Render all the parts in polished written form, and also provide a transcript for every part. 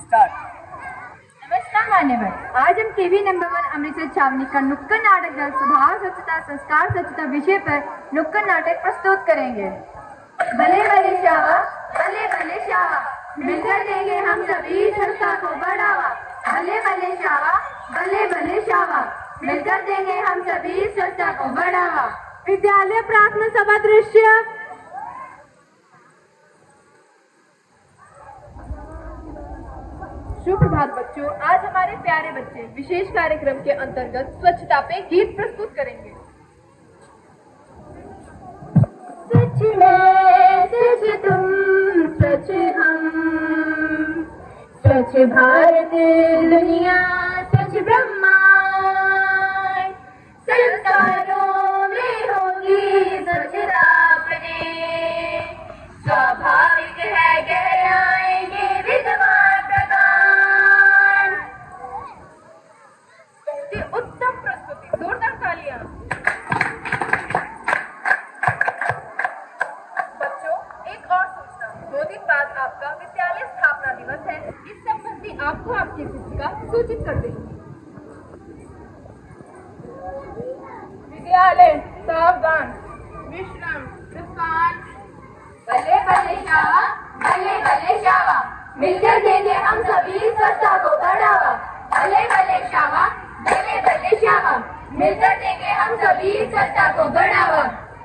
नमस्कार मान्यवर, आज हम केवी नंबर 1 अमृतसर छावनी का नुक्कड़ नाटक जल स्वभाव स्वच्छता संस्कार स्वच्छता विषय पर नुक्कड़ नाटक प्रस्तुत करेंगे। भले भले शावा, भले भले शावा, मिलकर देंगे हम सभी संस्था को बढ़ावा। भले भले शावा, भले भले शावा, मिलकर देंगे हम सभी संस्था को बढ़ावा। विद्यालय प्रार्थना सभा दृश्य। सुप्रभात बच्चों, आज हमारे प्यारे बच्चे विशेष कार्यक्रम के अंतर्गत स्वच्छता पे गीत प्रस्तुत करेंगे। स्वच्छ मैं, स्वच्छ तुम, स्वच्छ हम, स्वच्छ भारत दुनिया, स्वच्छ ब्रह्मांड, संस्कारों में होगी स्वच्छता अपने, स्वाभाविक है कहलाएंगे विद्वान प्रधान। उत्तम प्रस्तुति, जोरदार तालियां। बच्चों, एक और सूचना, 2 दिन बाद आपका विद्यालय स्थापना दिवस है। इस संबंधी आपको आपकी शिक्षिका सूचित कर देंगी। विद्यालय सावधान, विश्राम, दुकान। भले भले शावा, भले भले शावा, मिलकर देंगे हम सभी स्वच्छता को बढ़ावा। भले भले शावा, भले भले शावा, मिलकर देंगे हम सभी स्वच्छता को बढ़ावा।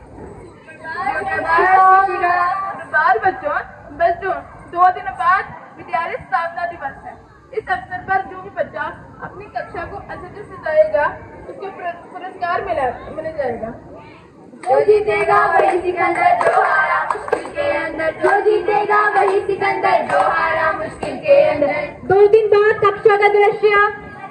बच्चों 2 दिन बाद विद्यालय स्थापना दिवस है। इस अवसर पर जो भी बच्चा अपनी कक्षा को अच्छे से सजाएगा उसको पुरस्कार मिल जाएगा। जो जीतेगा वही सिकंदर, जो हारा मुश्किल के अंदर। जो जीतेगा वही सिकंदर, जो हारा मुश्किल के अंदर। 2 दिन बाद कक्षा का दृश्य।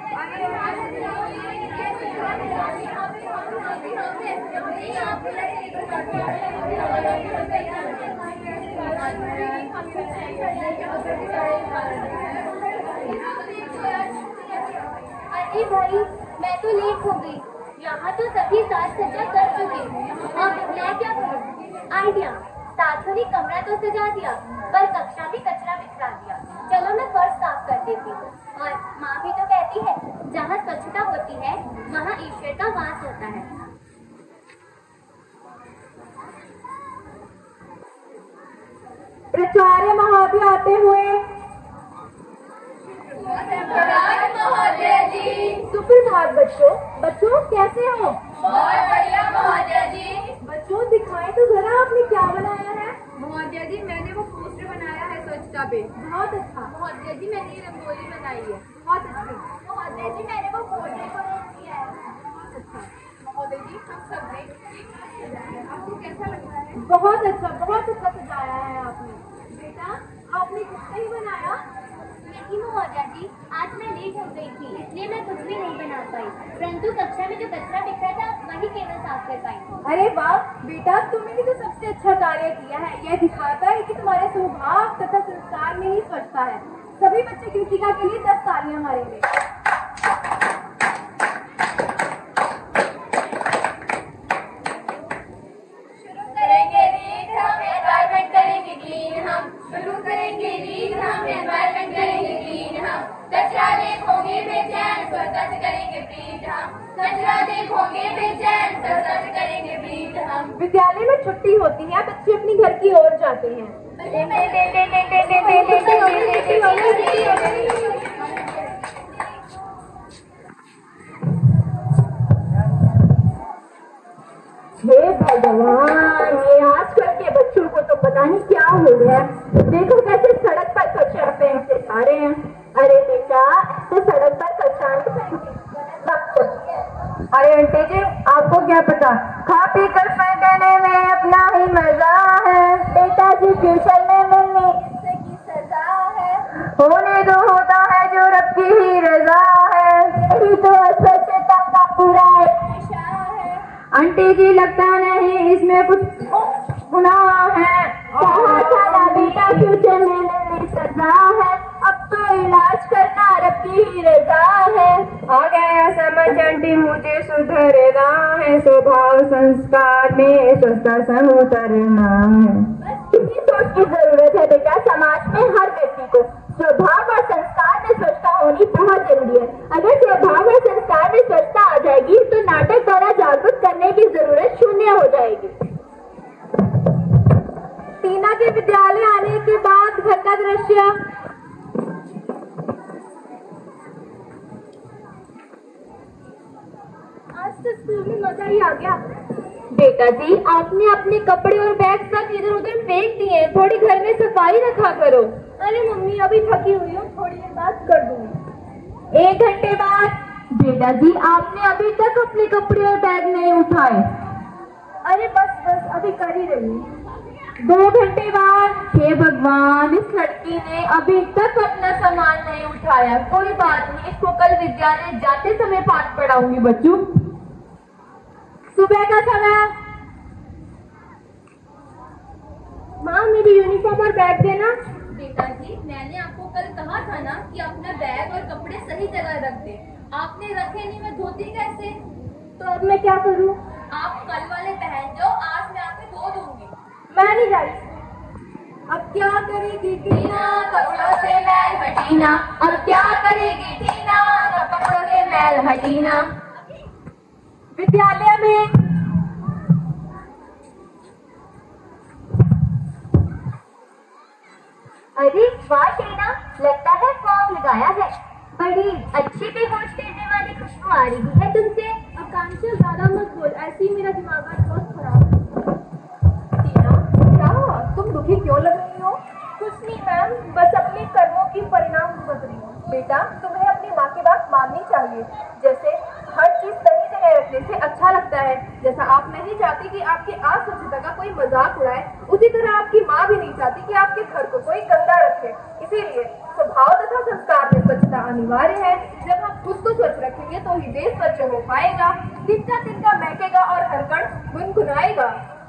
अरे भाई, मैं तो लेट हो गई। यहाँ तो सभी साज सज्जा कर चुके। अब मैं क्या करूँ? आइडिया, साथ ही कमरा तो सजा दिया, पर कक्षा में कचरा बिखरा दिया। चलो मैं फर्श साफ कर देती हूँ। और माँ भी तो कहती है, जहाँ स्वच्छता होती है वहाँ ईश्वर का वास होता है। प्राचार्य महोदय आते हुए। महोदय जी। सुप्रभात बच्चों कैसे हो? बहुत बढ़िया महोदय जी। बच्चों दिखाएं तो जरा आपने क्या बनाया है। महोदय जी, मैंने वो पोस्टर बनाया है स्वच्छता पे। बहुत अच्छा। महोदय जी, मैंने ये रंगोली बनाई है। बहुत अच्छी। महोदय जी, मैंने वो पोर्ट्रेट किया है। बहुत अच्छा। महोदय जी, हम सब ने आपको कैसा लग रहा है? बहुत अच्छा सजाया है आपने। बेटा, आपने कुछ नहीं बनाया? नहीं महोदया जी, आज मैं लेट हो गई थी, इसलिए मैं कुछ भी नहीं बना पाई। परंतु कक्षा में जो कचरा बिखरा था वही केवल साफ कर पाई। अरे वाह बेटा, तुमने तो सबसे अच्छा कार्य किया है। यह दिखाता है कि तुम्हारे स्वभाव तथा संस्कार में ही स्वच्छता है। सभी बच्चे कृतिका के लिए 10 तालियां मारेंगे। शुरू करेंगे रीड हम, एनवायरनमेंट करेंगे क्लीन हम। शुरू करेंगे रीड हम, एनवायरनमेंट करेंगे क्लीन हम। कचरा देखोगे बेचैन, स्वच्छता से करेंगे ब्रीड हम। कचरा देखोगे बेचैन, स्वच्छता से करेंगे ब्रीड हम। विद्यालय में छुट्टी होती है, बच्चे अपनी घर की ओर जाते हैं। हे भगवान, ये आजकल के बच्चों को तो पता नहीं क्या हो गया। देखो कैसे सड़क पर कचरा फेंक के खा रहे हैं। अरे बेटा, तो सड़क पर कचरा नहीं फेंकते। अरे आंटी जी, आपको क्या पता, खा पी कर फेंकने में अपना ही मजा है। बेटा जी, फ्यूचर में मिलनी की सजा है। होने दो, होता है जो रब की ही रजा है। यही तो स्वच्छता का पूरा नशा है। आंटी जी, लगता नहीं इसमें कुछ गुनाह है। कहा था बेटा, फ्यूचर में मिलनी सजा है। अब तो इलाज करना रब की ही रजा है। आ गया समझ आंटी, मुझे सुधरना है। स्वभाव संस्कार में स्वच्छता से उतरना है। बस इतनी सोच की जरूरत है बेटा। समाज में हर व्यक्ति को स्वभाव और संस्कार बेटा जी, आपने अपने कपड़े और बैग सब इधर उधर फेंक दिए, थोड़ी घर में सफाई रखा करो। अरे मम्मी अभी थकी हुई हूँ, थोड़ी देर बाद कर दूंगी। 1 घंटे बाद। बेटा जी, आपने अभी तक अपने कपड़े और बैग नहीं उठाए। अरे बस अभी कर ही रही हूँ। 2 घंटे बाद। हे भगवान, इस लड़की ने अभी तक अपना सामान नहीं उठाया। कोई बात नहीं, इसको कल विद्यालय जाते समय पाठ पढ़ाऊंगी बच्चों। सुबह का समय। माँ मेरी यूनिफॉर्म और बैग देना। बेटा जी, मैंने आपको कल कहा था ना कि अपना बैग और कपड़े सही जगह रख दे। आपने रखे नहीं, मैं धोती कैसे? तो अब मैं क्या करूँ? आप कल वाले पहन जाओ, आज मैं आपको धो दूंगी। मैं नहीं जा रही। अब क्या करेगी टीना, कपड़ों से मैल हटीना। अब क्या करेगी टीना, कपड़ों से मैल हटीना। विद्यालय में अरे वाह टीना, लगता है फॉर्म लगाया है। बड़ी अच्छी बेहोश करने वाली खुशबू आ रही है तुमसे। आकांक्षा ज्यादा मत बोल, ऐसे ही मेरा दिमाग आज बहुत खराब है। टीना क्या हुआ, तुम दुखी क्यों लग रही हो? कुछ नहीं मैम, बस अपने कर्मों की परिणाम भुगत रही हूँ। बेटा तुम्हें अपनी माँ की बात माननी चाहिए। जैसे हर चीज सही जगह रखने से अच्छा लगता है। जैसा आप नहीं चाहती कि आपकी अस्वच्छता का कोई मजाक उड़ाए, उसी तरह आपकी माँ भी नहीं चाहती कि आपके घर को कोई गंदा रखे। इसीलिए स्वभाव तथा संस्कार में स्वच्छता अनिवार्य है। जब हम खुद को स्वच्छ रखेंगे तो ही देश स्वच्छ हो पाएगा। तिनका तिनका महकेगा और हर कण गुनगुनाएगा।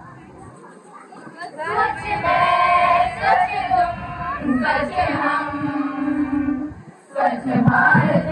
स्वच्छ मैं, स्वच्छ तुम, स्वच्छ हम, स्वच्छ भारत